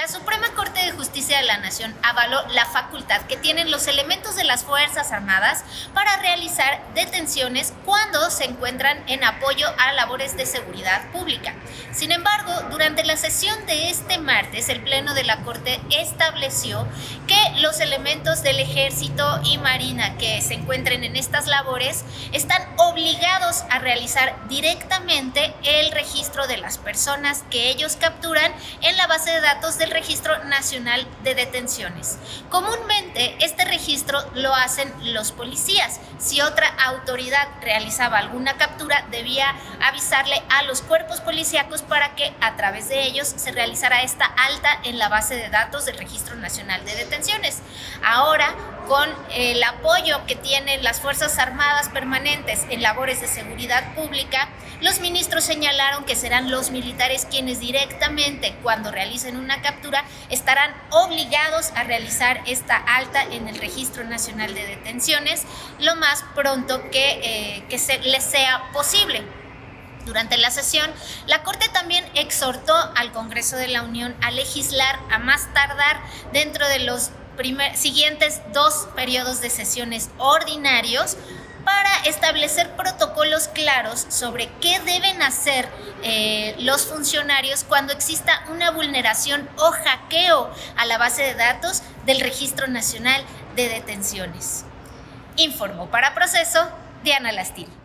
La Suprema Corte de Justicia de la Nación avaló la facultad que tienen los elementos de las Fuerzas Armadas para realizar detenciones cuando se encuentran en apoyo a labores de seguridad pública. Sin embargo, durante la sesión de este martes, el Pleno de la Corte estableció que los elementos del Ejército y Marina que se encuentren en estas labores están obligados a realizar directamente el registro de las personas que ellos capturan en la base de datos del Registro Nacional de Detenciones. Comúnmente este registro lo hacen los policías. Si otra autoridad realizaba alguna captura, debía avisarle a los cuerpos policíacos para que a través de ellos se realizara esta alta en la base de datos del Registro Nacional de Detenciones. Ahora, con el apoyo que tienen las Fuerzas Armadas permanentes en labores de seguridad pública, los ministros señalaron que serán los militares quienes directamente, cuando realicen una captura, estarán obligados a realizar esta alta en el Registro Nacional de Detenciones lo más pronto que les sea posible. Durante la sesión, la Corte también exhortó al Congreso de la Unión a legislar a más tardar dentro de los siguientes 2 periodos de sesiones ordinarios para establecer protocolos claros sobre qué deben hacer los funcionarios cuando exista una vulneración o hackeo a la base de datos del Registro Nacional de Detenciones. Informó para Proceso Diana Lastil.